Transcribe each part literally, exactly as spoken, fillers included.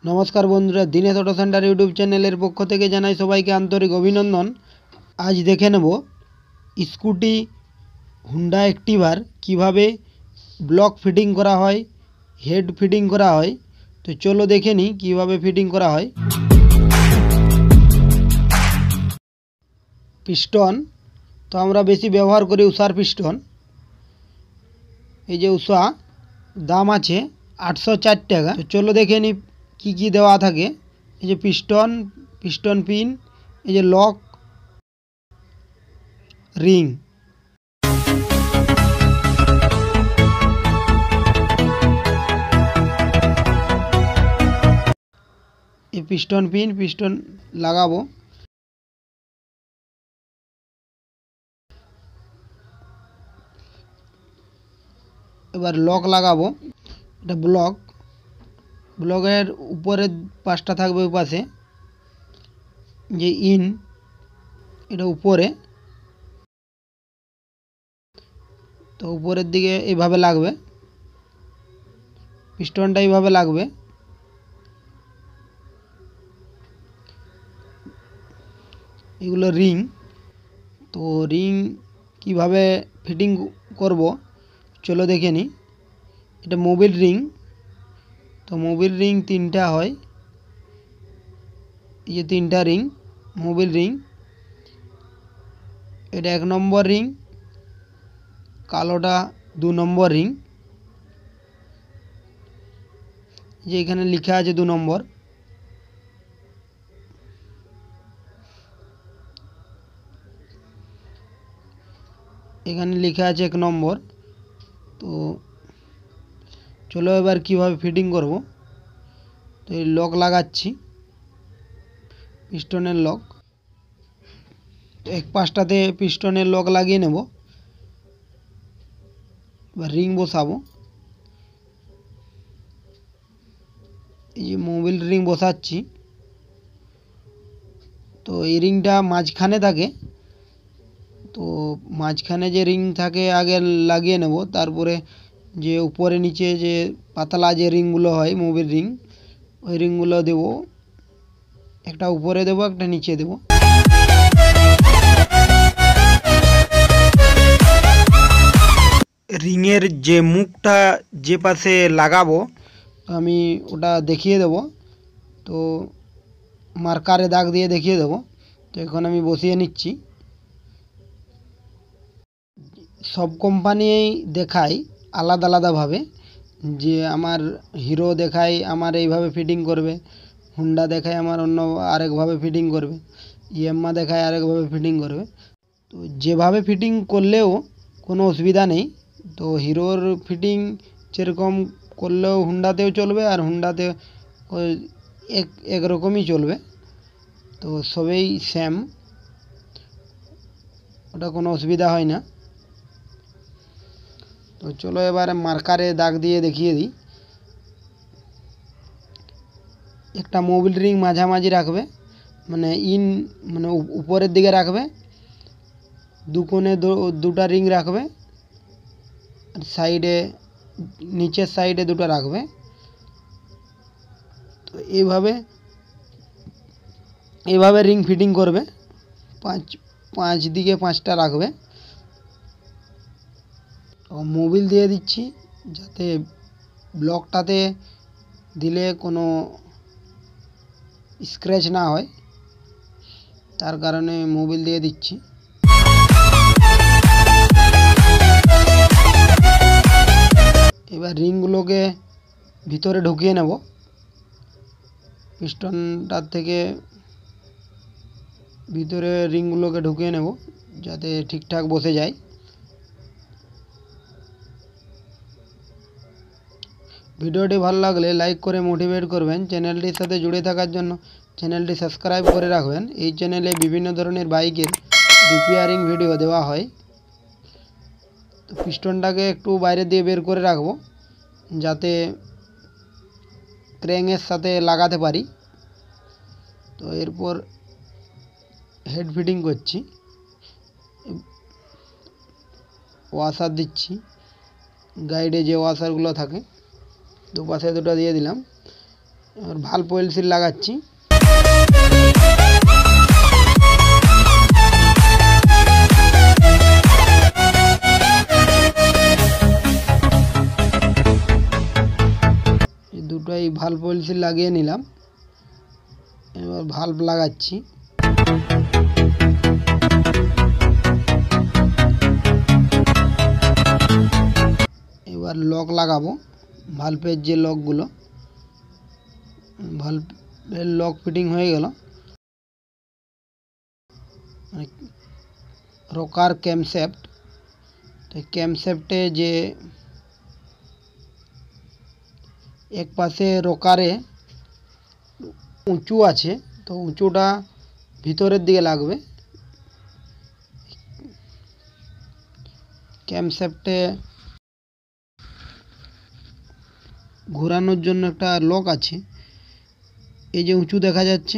नमस्कार बंधुरा दिनेश अटो सेंटर यूट्यूब चैनल पक्ष थेके जानाई सबाइके आंतरिक अभिनंदन। आज देखे नेब स्कूटी हुंडा एक्टिभार किभाबे ब्लक फिटिंग करा हय, हेड फिटिंग करा हय। तो चलो देखे नी किभाबे फिटिंग करा हय। पिस्टन तो आमरा बेशी व्यवहार करी उषार पिस्टन। এই যে উষা দাম আছে आठशो चार টাকা। তো চলো দেখে নি কি কি দেওয়া থাকে। এই যে পিস্টন, পিস্টন পিন, এই যে লক, রিং। এই পিস্টন পিন পিস্টন লাগাবো। এবার লক লাগাবো। এটা ব্লক, ব্লকের উপরে পাঁচটা থাকবে ওই পাশে। যে ইন এটা উপরে, তো উপরের দিকে এইভাবে লাগবে, পিস্টনটা এইভাবে লাগবে। এগুলো রিং। তো রিং কিভাবে ফিটিং করব চলো দেখে নি। এটা মোবিল রিং। তো মোবিল রিং তিনটা হয়। এই যে তিনটা রিং মোবিল রিং। এটা এক নম্বর রিং, কালোটা দু নম্বর রিং। যে এখানে লেখা আছে দু নম্বর। এখানে লেখা আছে এক নম্বর। তো চলো এবার কিভাবে ফিটিং করব। তো এই লক লাগাচ্ছি, পিস্টনের লক। এক পাশটাতে পিস্টনের লক লাগিয়ে নেব। এবার রিং বসাবো। এই যে মোবিল রিং বসাচ্ছি। তো এই রিংটা মাঝখানে থাকে। তো মাঝখানে যে রিং থাকে আগে লাগিয়ে নেব, তারপরে যে উপরে নিচে যে পাতলা যে রিংগুলো হয় মোবিল রিং, ওই রিংগুলো দেব। একটা উপরে দেব, একটা নিচে দেব। রিংয়ের যে মুখটা যে পাশে লাগাবো আমি ওটা দেখিয়ে দেব। তো মার্কারে দাগ দিয়ে দেখিয়ে দেব। তো এখন আমি বসিয়ে নিচ্ছি। সব কোম্পানি দেখায় আলাদা আলাদাভাবে। যে আমার হিরো দেখায় আমার এইভাবে ফিটিং করবে, হুন্ডা দেখায় আমার অন্য আরেকভাবে ফিটিং করবে, ইয়ামাহা দেখায় আরেকভাবে ফিটিং করবে। তো যেভাবে ফিটিং করলেও কোনো অসুবিধা নেই। তো হিরোর ফিটিং যেরকম করলেও হুন্ডাতেও চলবে, আর হুন্ডাতে ওই এক একরকমই চলবে। তো সবই সেম, ওটা কোনো অসুবিধা হয় না। তো চলো এবার মার্কারে দাগ দিয়ে দেখিয়ে দিই। একটা মোবিল রিং মাঝামাঝি রাখবে, মানে ইন মানে উপরের দিকে রাখবে। দু কোণে দুটা রিং রাখবে, আর সাইডে নিচের সাইডে দুটো রাখবে। তো এইভাবে এইভাবে রিং ফিটিং করবে। পাঁচ পাঁচ দিকে পাঁচটা রাখবে। মোবিল দিয়ে দিচ্ছি যাতে ব্লকটাতে দিলে কোনো স্ক্র্যাচ না হয়, তার কারণে মোবিল দিয়ে দিচ্ছি। এবার রিংগুলোকে ভিতরে ঢুকিয়ে নেব। পিস্টনটার থেকে ভিতরে রিংগুলোকে ঢুকিয়ে নেব যাতে ঠিকঠাক বসে যায়। ভিডিওটি ভালো লাগলে লাইক করে মোটিভেট করবেন। চ্যানেলটির সাথে জুড়ে থাকার জন্য চ্যানেলটি সাবস্ক্রাইব করে রাখবেন। এই চ্যানেলে বিভিন্ন ধরনের বাইকের রিপেয়ারিং ভিডিও দেওয়া হয়। তো পিস্টনটাকে একটু বাইরে দিয়ে বের করে রাখবো যাতে ক্র্যাঙ্কের সাথে লাগাতে পারি। তো এরপর হেড ফিটিং করছি, ওয়াশার দিচ্ছি। গাইডে যে ওয়াশারগুলো থাকে দুপাশে দুটো দিয়ে দিলাম। এবার ভালভ অয়েল সিল লাগাচ্ছি। এই দুটোই ভালভ অয়েল সিল লাগিয়ে নিলাম। এবার ভালভ লাগাচ্ছি। এবার লক লাগাবো, ভালভের যে লকগুলো, ভালভের লক ফিটিং হয়ে গেল। রকার ক্যামশেফট, তো ক্যামশেফটে যে এক পাশে রকারে উঁচু আছে, তো উঁচুটা ভিতরের দিকে লাগবে। ক্যামশেফটে ঘোরানোর জন্য একটা লক আছে। এই যে উঁচু দেখা যাচ্ছে,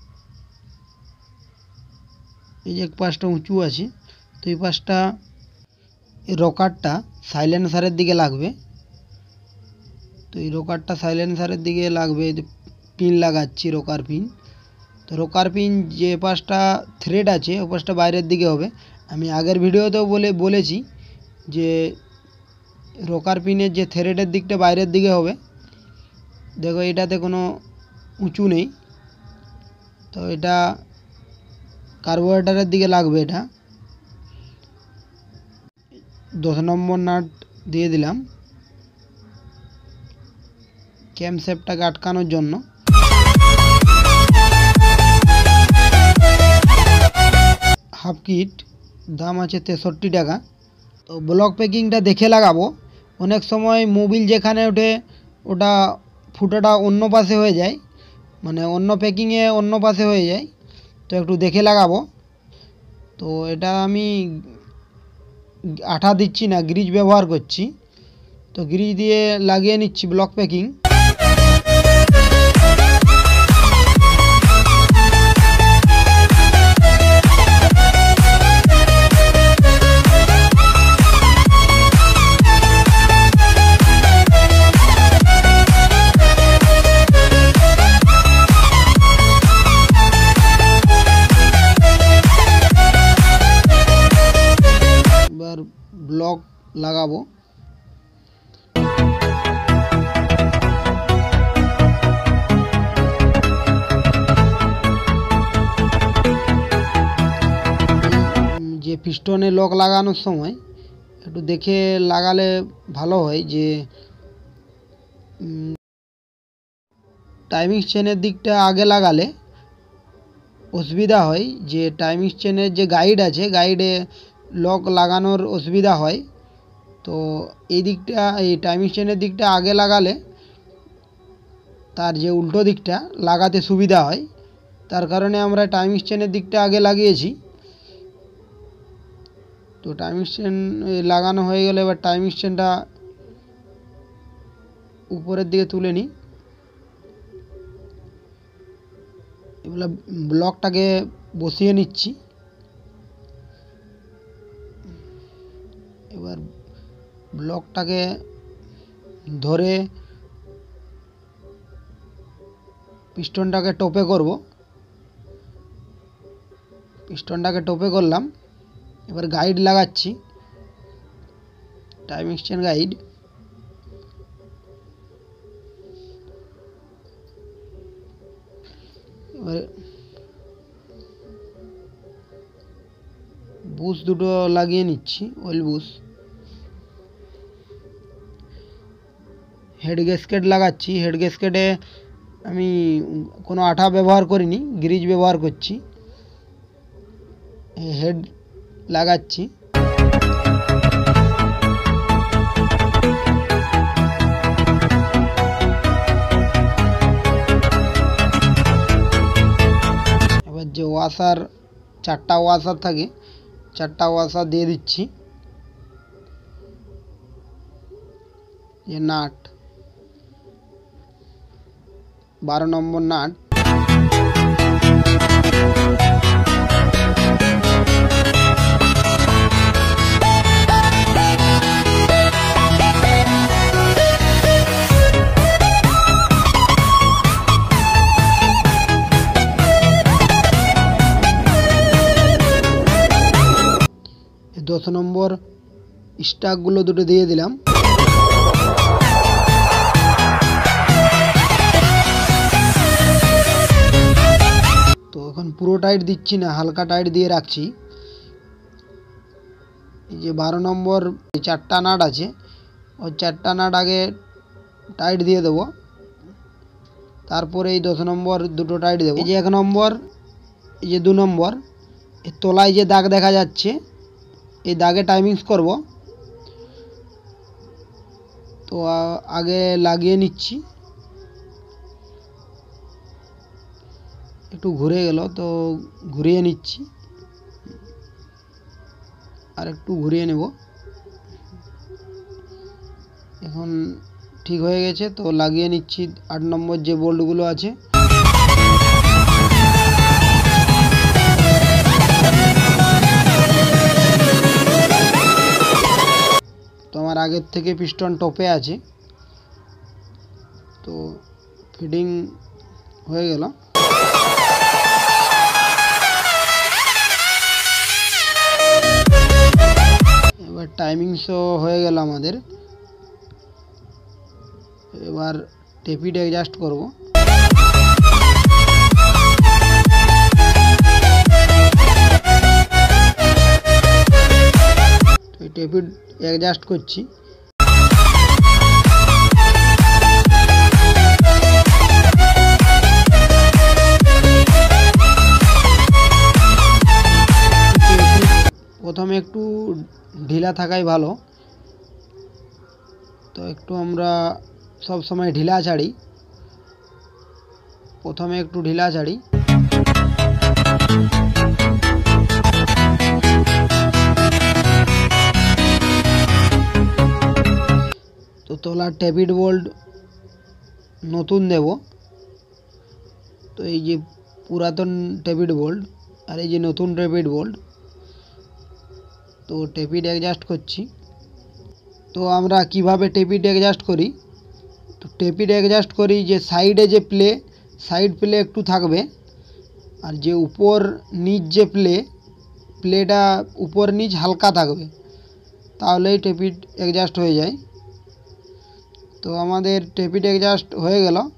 এই যে এক পাশটা উঁচু আছে, তো এই পাশটা এই রকারটা সাইলেন্সারের দিকে লাগবে। তো এই রকারটা সাইলেন্সারের দিকে লাগবে। পিন লাগাচ্ছি, রকার পিন। তো রকার পিন যে পাশটা থ্রেড আছে ও পাশটা বাইরের দিকে হবে। আমি আগের ভিডিওতেও বলে বলেছি যে রকার পিনের যে থ্রেডের দিকটা বাইরের দিকে হবে। দেখো এটাতে কোনো উঁচু নেই, তো এটা কার্বোরেটরের দিকে লাগবে। এটা দশ নম্বর নাট দিয়ে দিলাম ক্যামশেফটটাকে আটকানোর জন্য। হাফ কিট দাম আছে তেষট্টি টাকা। তো ব্লক প্যাকিংটা দেখে লাগাবো। অনেক সময় মোবিল যেখানে ওঠে ওটা ফুটোটা অন্য পাশে হয়ে যায়, মানে অন্য প্যাকিংয়ে অন্য পাশে হয়ে যায়, তো একটু দেখে লাগাবো। তো এটা আমি আঠা দিচ্ছি না, গ্রিজ ব্যবহার করছি। তো গ্রিজ দিয়ে লাগিয়ে নিচ্ছি ব্লক প্যাকিং। এবার ব্লক লাগাবো। যে পিস্টনে লক লাগানোর সময় একটু দেখে লাগালে ভালো হয়, যে টাইমিং চেনের দিকটা আগে লাগালে অসুবিধা হয়। যে টাইমিং চেনের যে গাইড আছে, গাইডে লক লাগানোর অসুবিধা হয়। তো এই দিকটা, এই টাইমিং চেনের দিকটা আগে লাগালে তার যে উল্টো দিকটা লাগাতে সুবিধা হয়। তার কারণে আমরা টাইমিং চেনের দিকটা আগে লাগিয়েছি। তো টাইমিং চেন লাগানো হয়ে গেলে এবার টাইমিং চেনটা উপরের দিকে তুলে নিই। এবার ব্লকটাকে বসিয়ে নিচ্ছি। এবার ব্লকটাকে ধরে পিস্টনটাকে টোপে করব। পিস্টনটাকে টোপে করলাম। এবার গাইড লাগাচ্ছি, টাইমিং চেন গাইড। এবার বুশ দুটো লাগিয়ে নিচ্ছি, অয়েল বুশ। হেড গ্যাসকেট লাগাচ্ছি। হেড গ্যাসকেটে আমি কোনো আঠা ব্যবহার করিনি, গ্রিজ ব্যবহার করছি। হেড লাগাচ্ছি। এবার যে ওয়াশার, চারটা ওয়াশার থাকে, চারটা ওয়াশার দিয়ে দিচ্ছি। যে নাট, বারো নম্বর নাট। নম্বর স্টাকগুলো দুটো দিয়ে দিলাম। তো এখন পুরো টাইট দিচ্ছি না, হালকা টাইট দিয়ে রাখছি। এই যে বারো নম্বর চারটা নাট আছে, ওই চারটা নাট আগে টাইট দিয়ে দেবো, তারপরে এই দশ নম্বর দুটো টাইট দেবো। এই যে এক নম্বর, এই যে দু নম্বর, এই তলায় যে দাগ দেখা যাচ্ছে এই দাগে টাইমিংস করব। তো আগে লাগিয়ে নিচ্ছি, একটু ঘুরে গেল তো ঘুরিয়ে নিচ্ছি, আর একটু ঘুরিয়ে নেব। এখন ঠিক হয়ে গেছে, তো লাগিয়ে নিচ্ছি আট নম্বর যে বোল্টগুলো আছে। তো আমার আগের থেকে পিস্টন টপে আছে, তো ফিটিং হয়ে গেল। এবার টাইমিংসও হয়ে গেল আমাদের। এবার টেপিড অ্যাডজাস্ট করব। টেপিড অ্যাডজাস্ট করছি। প্রথমে একটু ঢিলা থাকাই ভালো, তো একটু আমরা সব সময় ঢিলা ছাড়ি, প্রথমে একটু ঢিলা ছাড়ি। তো তলার টেপিড বোল্ট নতুন দেব। তো এই যে পুরাতন টেপিড বোল্ট আর এই যে নতুন টেপিড বোল্ট, তো টেপিড অ্যাডজাস্ট করছি। তো আমরা কিভাবে টেপিড অ্যাডজাস্ট করি, তো টেপিড অ্যাডজাস্ট করি যে সাইডে যে প্লে, সাইড প্লে একটু থাকবে, আর যে উপর নিচ যে প্লে, প্লেটা উপর নিচ হালকা থাকবে, তাহলেই টেপিড অ্যাডজাস্ট হয়ে যায়। তো আমাদের টেপিড অ্যাডজাস্ট হয়ে গেল।